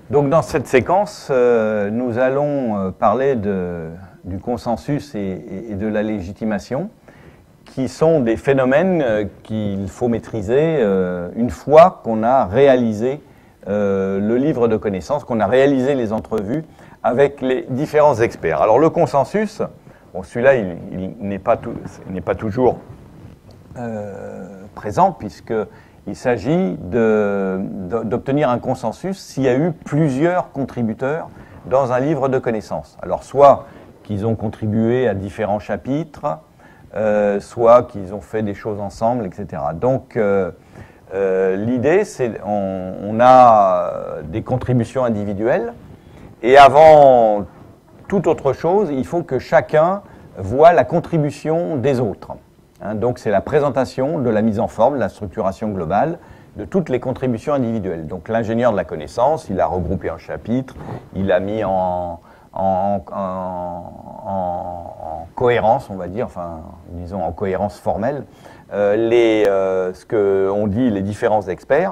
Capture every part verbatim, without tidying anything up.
Donc dans cette séquence, euh, nous allons euh, parler de, du consensus et, et, et de la légitimation, qui sont des phénomènes euh, qu'il faut maîtriser euh, une fois qu'on a réalisé euh, le livre de connaissances, qu'on a réalisé les entrevues avec les différents experts. Alors le consensus, bon, celui-là, il, il n'est pas, tout, n'est pas toujours euh, présent, puisque il s'agit de, de, d'obtenir un consensus s'il y a eu plusieurs contributeurs dans un livre de connaissances. Alors, soit qu'ils ont contribué à différents chapitres, euh, soit qu'ils ont fait des choses ensemble, et cetera. Donc, euh, euh, l'idée, c'est on, on a des contributions individuelles, et avant toute autre chose, il faut que chacun voit la contribution des autres. Hein, donc c'est la présentation de la mise en forme, de la structuration globale de toutes les contributions individuelles. Donc l'ingénieur de la connaissance, il a regroupé un chapitre, il a mis en, en, en, en, en cohérence, on va dire, enfin disons en cohérence formelle, euh, les, euh, ce qu'on dit les différents experts.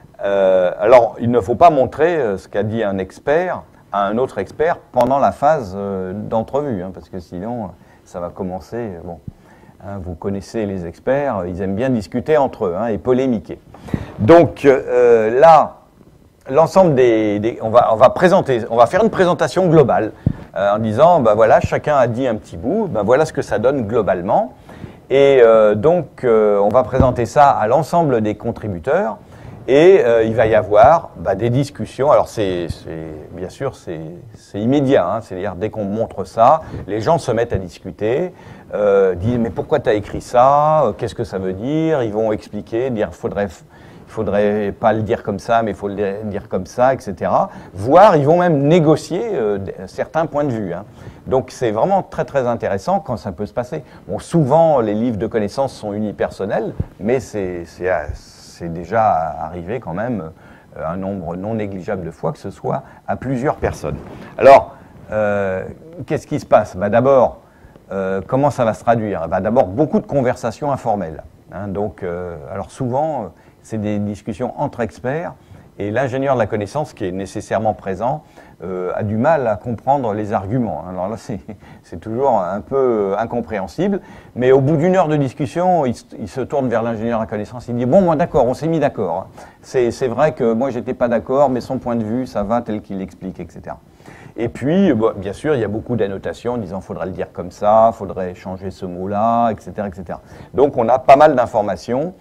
Euh, alors il ne faut pas montrer euh, ce qu'a dit un expert à un autre expert pendant la phase euh, d'entrevue, hein, parce que sinon ça va commencer... Bon. Hein, vous connaissez les experts, ils aiment bien discuter entre eux hein, et polémiquer. Donc euh, là, l'ensemble des, des on va on va présenter, on va faire une présentation globale euh, en disant, ben voilà, chacun a dit un petit bout, ben voilà ce que ça donne globalement, et euh, donc euh, on va présenter ça à l'ensemble des contributeurs. Et euh, il va y avoir bah, des discussions. Alors, c'est, c'est, bien sûr, c'est, c'est immédiat. Hein, c'est-à-dire, dès qu'on montre ça, les gens se mettent à discuter, euh, disent « Mais pourquoi tu as écrit ça ? Qu'est-ce que ça veut dire ?» Ils vont expliquer, dire « Il faudrait, faudrait pas le dire comme ça, mais il faut le dire comme ça, et cetera » Voire, ils vont même négocier euh, certains points de vue. Hein. Donc, c'est vraiment très, très intéressant quand ça peut se passer. Bon, souvent, les livres de connaissances sont unipersonnels, mais c'est... c'est c'est déjà arrivé quand même un nombre non négligeable de fois que ce soit à plusieurs personnes. Alors, euh, qu'est-ce qui se passe ? Bah, d'abord, euh, comment ça va se traduire ? Bah, d'abord, beaucoup de conversations informelles. Hein, donc, euh, alors souvent, c'est des discussions entre experts, et l'ingénieur de la connaissance, qui est nécessairement présent, euh, a du mal à comprendre les arguments. Alors là, c'est, c'est toujours un peu incompréhensible. Mais au bout d'une heure de discussion, il, il se tourne vers l'ingénieur de la connaissance. Il dit « Bon, moi d'accord, on s'est mis d'accord. C'est, c'est vrai que moi, j'étais pas d'accord, mais son point de vue, ça va tel qu'il l'explique, et cetera » Et puis, bon, bien sûr, il y a beaucoup d'annotations en disant « Faudrait le dire comme ça, faudrait changer ce mot-là, et cetera, et cetera » Donc, on a pas mal d'informations,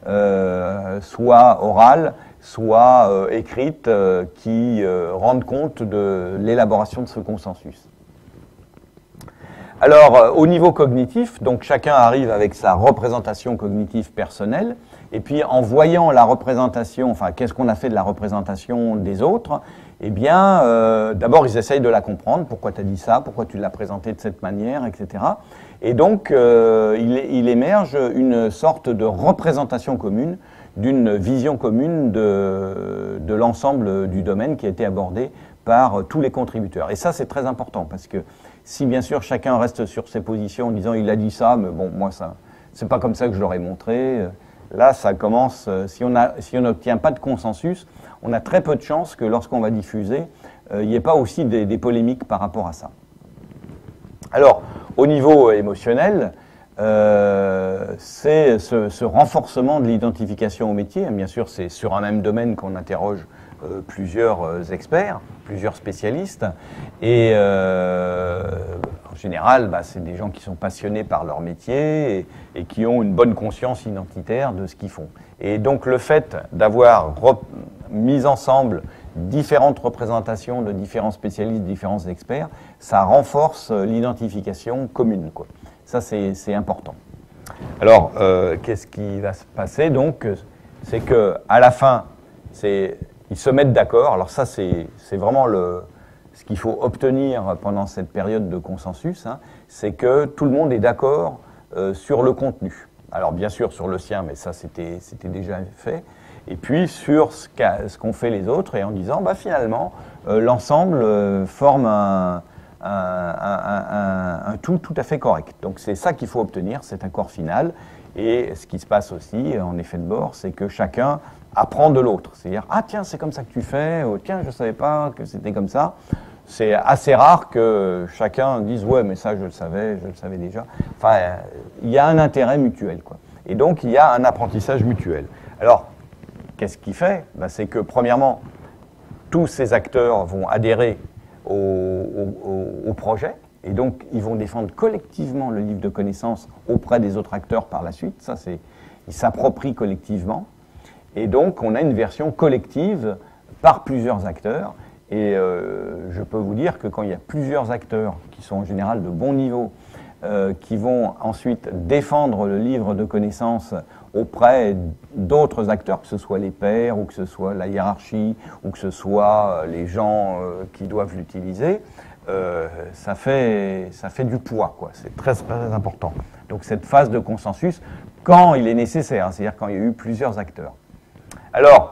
euh, soit orales, soit euh, écrites, euh, qui euh, rendent compte de l'élaboration de ce consensus. Alors, euh, au niveau cognitif, donc chacun arrive avec sa représentation cognitive personnelle, et puis en voyant la représentation, enfin, qu'est-ce qu'on a fait de la représentation des autres, eh bien, euh, d'abord, ils essayent de la comprendre, pourquoi tu as dit ça, pourquoi tu l'as présenté de cette manière, et cetera. Et donc, euh, il, il émerge une sorte de représentation commune, d'une vision commune de, de l'ensemble du domaine qui a été abordé par tous les contributeurs. Et ça, c'est très important, parce que si, bien sûr, chacun reste sur ses positions en disant « il a dit ça, mais bon, moi, ça, c'est pas comme ça que je l'aurais montré », là, ça commence, si on a, si on n'obtient pas de consensus, on a très peu de chances que lorsqu'on va diffuser, euh, il n'y ait pas aussi des, des polémiques par rapport à ça. Alors, au niveau émotionnel, Euh, c'est ce, ce renforcement de l'identification au métier. Bien sûr, c'est sur un même domaine qu'on interroge euh, plusieurs euh, experts, plusieurs spécialistes. Et euh, en général, bah, c'est des gens qui sont passionnés par leur métier et, et qui ont une bonne conscience identitaire de ce qu'ils font. Et donc, le fait d'avoir mis ensemble différentes représentations de différents spécialistes, différents experts, ça renforce l'identification commune, quoi. Ça, c'est, c'est important. Alors, euh, qu'est-ce qui va se passer donc ? C'est qu'à la fin, c'est, ils se mettent d'accord. Alors ça, c'est, c'est vraiment le, ce qu'il faut obtenir pendant cette période de consensus, hein, c'est que tout le monde est d'accord euh, sur le contenu. Alors bien sûr sur le sien, mais ça c'était, c'était déjà fait. Et puis sur ce, qu'a, ce qu'ont fait les autres, et en disant, bah, finalement, euh, l'ensemble euh, forme un... un, un, un, un tout tout à fait correct. Donc c'est ça qu'il faut obtenir, cet accord final. Et ce qui se passe aussi, en effet de bord, c'est que chacun apprend de l'autre. C'est-à-dire, ah tiens, c'est comme ça que tu fais, oh, tiens, je ne savais pas que c'était comme ça. C'est assez rare que chacun dise, ouais, mais ça, je le savais, je le savais déjà. Enfin, il y a un intérêt mutuel, quoi. Et donc, il y a un apprentissage mutuel. Alors, qu'est-ce qu'il fait? Ben, c'est que, premièrement, tous ces acteurs vont adhérer au, au, au projet. Et donc, ils vont défendre collectivement le livre de connaissances auprès des autres acteurs par la suite. Ça, c'est, ils s'approprient collectivement. Et donc, on a une version collective par plusieurs acteurs. Et euh, je peux vous dire que quand il y a plusieurs acteurs, qui sont en général de bon niveau, euh, qui vont ensuite défendre le livre de connaissances auprès d'autres acteurs, que ce soit les pairs, ou que ce soit la hiérarchie, ou que ce soit les gens euh, qui doivent l'utiliser, Euh, ça fait, ça fait du poids, quoi. C'est très, très important. Donc cette phase de consensus, quand il est nécessaire, c'est-à-dire quand il y a eu plusieurs acteurs. Alors,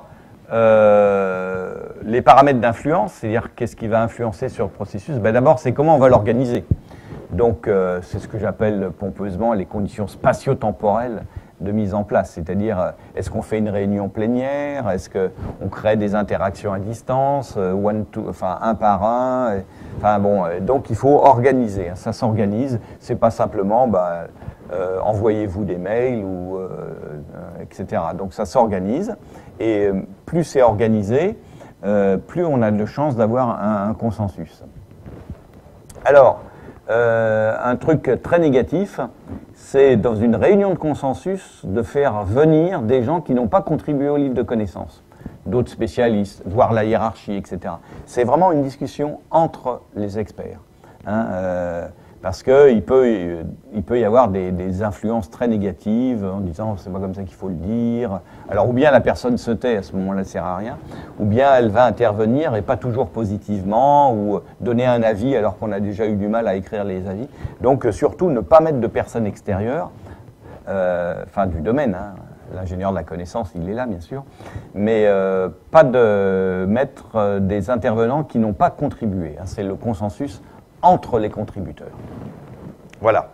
euh, les paramètres d'influence, c'est-à-dire qu'est-ce qui va influencer sur le processus, ben d'abord, c'est comment on va l'organiser. Donc, euh, c'est ce que j'appelle pompeusement les conditions spatio-temporelles de mise en place, c'est-à-dire est-ce qu'on fait une réunion plénière, est-ce qu'on crée des interactions à distance, one to, enfin un par un, et, enfin bon, donc il faut organiser, hein, ça s'organise, c'est pas simplement bah, euh, envoyez-vous des mails ou euh, euh, et cetera. Donc ça s'organise et plus c'est organisé, euh, plus on a de chances d'avoir un, un consensus. Alors, euh, un truc très négatif, c'est dans une réunion de consensus de faire venir des gens qui n'ont pas contribué au livre de connaissances, d'autres spécialistes, voire la hiérarchie, et cetera. C'est vraiment une discussion entre les experts, hein, euh, parce qu'il peut, il peut y avoir des, des influences très négatives en disant c'est pas comme ça qu'il faut le dire. Alors ou bien la personne se tait, à ce moment-là ça sert à rien, ou bien elle va intervenir et pas toujours positivement, ou donner un avis alors qu'on a déjà eu du mal à écrire les avis. Donc surtout ne pas mettre de personnes extérieures, euh, enfin du domaine, hein. L'ingénieur de la connaissance, il est là, bien sûr, mais euh, pas de mettre des intervenants qui n'ont pas contribué, hein. C'est le consensus entre les contributeurs. Voilà.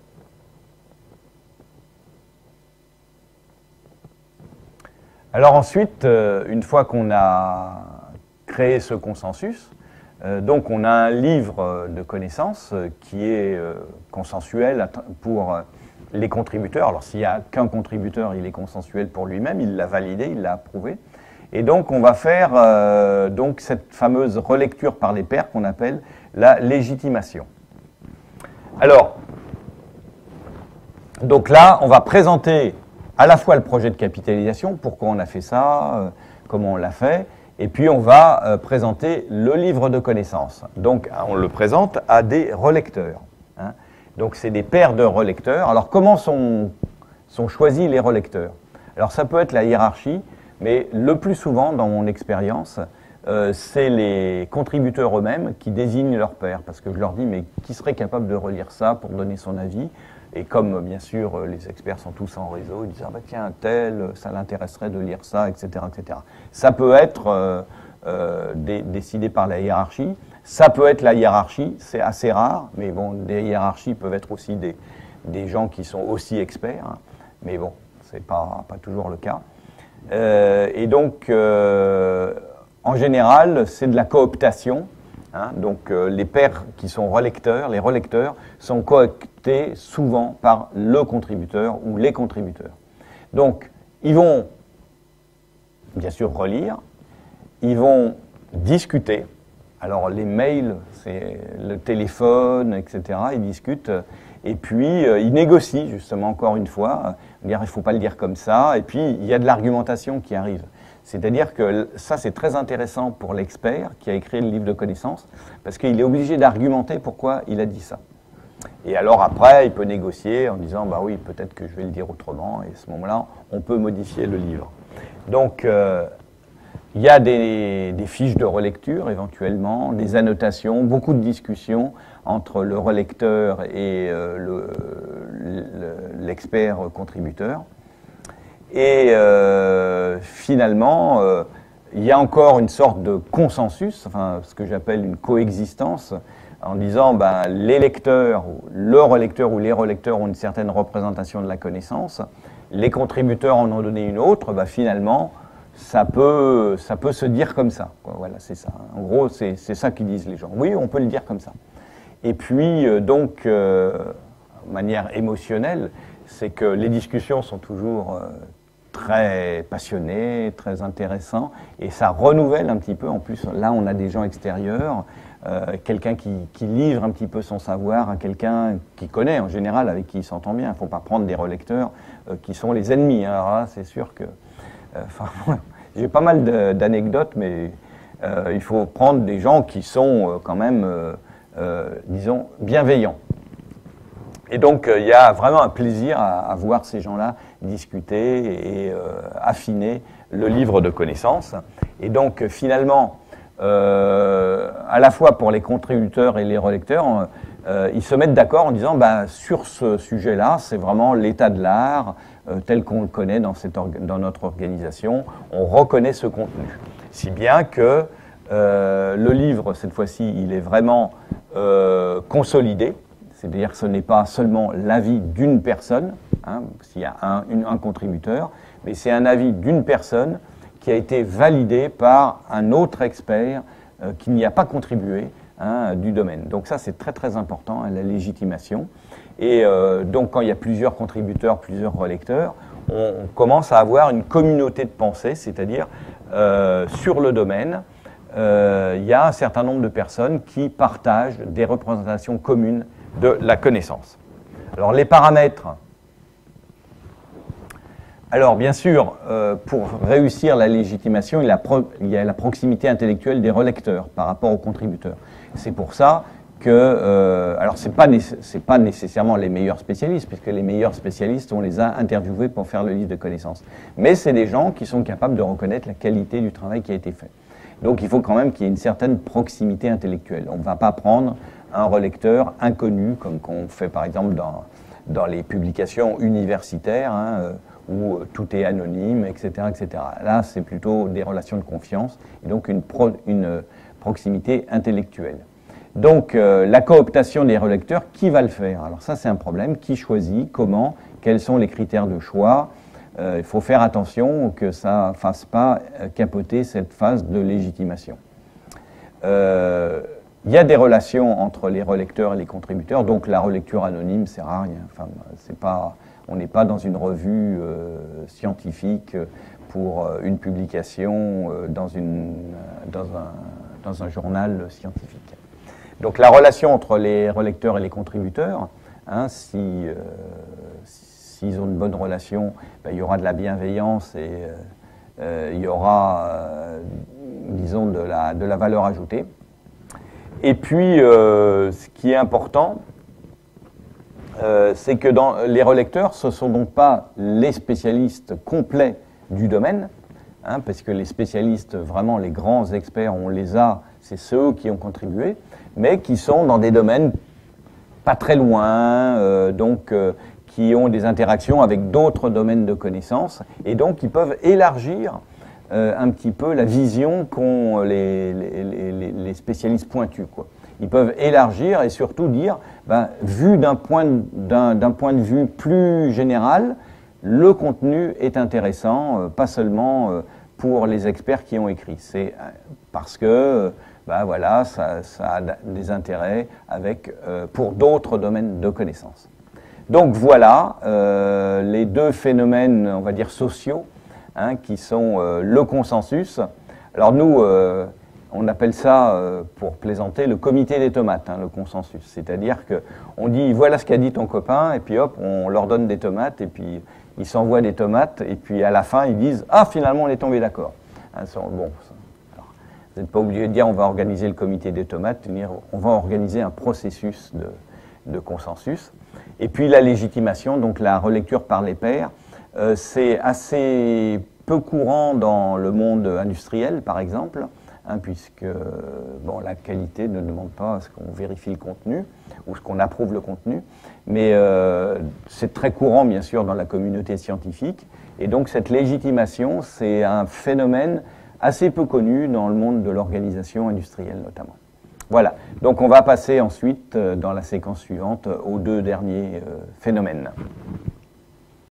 Alors ensuite, euh, une fois qu'on a créé ce consensus, euh, donc on a un livre de connaissances euh, qui est euh, consensuel pour euh, les contributeurs. Alors s'il n'y a qu'un contributeur, il est consensuel pour lui-même, il l'a validé, il l'a approuvé. Et donc on va faire euh, donc cette fameuse relecture par les pairs qu'on appelle la légitimation. Alors, donc là, on va présenter à la fois le projet de capitalisation, pourquoi on a fait ça, euh, comment on l'a fait, et puis on va euh, présenter le livre de connaissances. Donc on le présente à des relecteurs, hein. Donc c'est des pairs de relecteurs. Alors comment sont, sont choisis les relecteurs? Alors ça peut être la hiérarchie, mais le plus souvent, dans mon expérience, euh, c'est les contributeurs eux-mêmes qui désignent leurs pairs, parce que je leur dis, mais qui serait capable de relire ça pour donner son avis? Et comme, bien sûr, les experts sont tous en réseau, ils disent, ah bah tiens, tel, ça l'intéresserait de lire ça, et cetera, et cetera. Ça peut être euh, euh, dé décidé par la hiérarchie, ça peut être la hiérarchie, c'est assez rare, mais bon, des hiérarchies peuvent être aussi des, des gens qui sont aussi experts, hein, mais bon, c'est pas, pas toujours le cas. Euh, et donc, euh, en général, c'est de la cooptation, hein, donc euh, les pairs qui sont relecteurs, les relecteurs sont cooptés souvent par le contributeur ou les contributeurs. Donc, ils vont bien sûr relire, ils vont discuter. Alors les mails, c'est le téléphone, et cetera, ils discutent, et puis euh, ils négocient justement encore une fois, dire il ne faut pas le dire comme ça, et puis il y a de l'argumentation qui arrive. C'est-à-dire que ça c'est très intéressant pour l'expert qui a écrit le livre de connaissances, parce qu'il est obligé d'argumenter pourquoi il a dit ça. Et alors après, il peut négocier en disant bah oui, peut-être que je vais le dire autrement, et à ce moment-là, on peut modifier le livre. Donc, euh, il y a des, des fiches de relecture éventuellement, des annotations, beaucoup de discussions entre le relecteur et euh, l'expert le, contributeur. Et euh, finalement, euh, il y a encore une sorte de consensus, enfin, ce que j'appelle une coexistence en disant ben, les lecteurs, le relecteur ou les relecteurs ont une certaine représentation de la connaissance, les contributeurs en ont donné une autre, ben, finalement, ça peut, ça peut se dire comme ça. Voilà, c'est ça. En gros, c'est ça qu'ils disent les gens. Oui, on peut le dire comme ça. Et puis, euh, donc, euh, de manière émotionnelle, c'est que les discussions sont toujours euh, très passionnées, très intéressantes, et ça renouvelle un petit peu. En plus, là, on a des gens extérieurs, euh, quelqu'un qui, qui livre un petit peu son savoir à quelqu'un qui connaît, en général, avec qui il s'entend bien. Il ne faut pas prendre des relecteurs euh, qui sont les ennemis. Alors là, c'est sûr que... Euh, j'ai pas mal d'anecdotes, mais euh, il faut prendre des gens qui sont euh, quand même, euh, euh, disons, bienveillants. Et donc, il euh, y a vraiment un plaisir à, à voir ces gens-là discuter et euh, affiner le livre de connaissances. Et donc, finalement, euh, à la fois pour les contributeurs et les relecteurs, euh, ils se mettent d'accord en disant, bah, sur ce sujet-là, c'est vraiment l'état de l'art, euh, tel qu'on le connaît dans, cette dans notre organisation. On reconnaît ce contenu. Si bien que euh, le livre, cette fois-ci, il est vraiment euh, consolidé. C'est-à-dire que ce n'est pas seulement l'avis d'une personne, hein, s'il y a un, une, un contributeur, mais c'est un avis d'une personne qui a été validé par un autre expert euh, qui n'y a pas contribué hein, du domaine. Donc ça, c'est très très important, hein, la légitimation. Et euh, donc quand il y a plusieurs contributeurs, plusieurs relecteurs, on, on commence à avoir une communauté de pensée, c'est-à-dire euh, sur le domaine, euh, il y a un certain nombre de personnes qui partagent des représentations communes de la connaissance. Alors les paramètres. Alors bien sûr, euh, pour réussir la légitimation, il y, a pro, il y a la proximité intellectuelle des relecteurs par rapport aux contributeurs. C'est pour ça que, euh, alors c'est pas c'est pas nécessairement les meilleurs spécialistes, puisque les meilleurs spécialistes, on les a interviewés pour faire le livre de connaissances. Mais c'est des gens qui sont capables de reconnaître la qualité du travail qui a été fait. Donc il faut quand même qu'il y ait une certaine proximité intellectuelle. On ne va pas prendre un relecteur inconnu, comme qu'on fait par exemple dans, dans les publications universitaires, hein, euh, où tout est anonyme, et cetera, et cetera. Là, c'est plutôt des relations de confiance, et donc une, pro, une proximité intellectuelle. Donc, euh, la cooptation des relecteurs, qui va le faire? Alors ça, c'est un problème. Qui choisit? Comment? Quels sont les critères de choix? euh, Il faut faire attention que ça ne fasse pas capoter cette phase de légitimation. Euh, Il y a des relations entre les relecteurs et les contributeurs, donc la relecture anonyme, c'est rare. Enfin, c'est pas, on n'est pas dans une revue euh, scientifique pour euh, une publication euh, dans, une, dans, un, dans un journal scientifique. Donc la relation entre les relecteurs et les contributeurs, hein, si, euh, s'ils ont une bonne relation, ben, il y aura de la bienveillance et euh, euh, il y aura, euh, disons, de la, de la valeur ajoutée. Et puis, euh, ce qui est important, euh, c'est que dans les relecteurs, ce ne sont donc pas les spécialistes complets du domaine, hein, parce que les spécialistes, vraiment les grands experts, on les a, c'est ceux qui ont contribué, mais qui sont dans des domaines pas très loin, euh, donc euh, qui ont des interactions avec d'autres domaines de connaissances, et donc qui peuvent élargir Euh, un petit peu la vision qu'ont les, les, les, les spécialistes pointus, quoi. Ils peuvent élargir et surtout dire, ben, vu d'un point, d'un, d'un point de vue plus général, le contenu est intéressant, euh, pas seulement euh, pour les experts qui ont écrit. C'est parce que ben, voilà, ça, ça a des intérêts avec, euh, pour d'autres domaines de connaissances. Donc voilà euh, les deux phénomènes, on va dire, sociaux, Hein, qui sont euh, le consensus. Alors nous, euh, on appelle ça, euh, pour plaisanter, le comité des tomates, hein, le consensus. C'est-à-dire qu'on dit, voilà ce qu'a dit ton copain, et puis hop, on leur donne des tomates, et puis ils s'envoient des tomates, et puis à la fin, ils disent, ah, finalement, on est tombé d'accord. Hein, bon, alors, vous n'êtes pas obligé de dire, on va organiser le comité des tomates, on va organiser un processus de, de consensus. Et puis la légitimation, donc la relecture par les pairs, Euh, c'est assez peu courant dans le monde industriel, par exemple, hein, puisque bon, la qualité ne demande pas à ce qu'on vérifie le contenu ou ce qu'on approuve le contenu, mais euh, c'est très courant, bien sûr, dans la communauté scientifique. Et donc cette légitimation, c'est un phénomène assez peu connu dans le monde de l'organisation industrielle, notamment. Voilà. Donc on va passer ensuite, euh, dans la séquence suivante, aux deux derniers euh, phénomènes.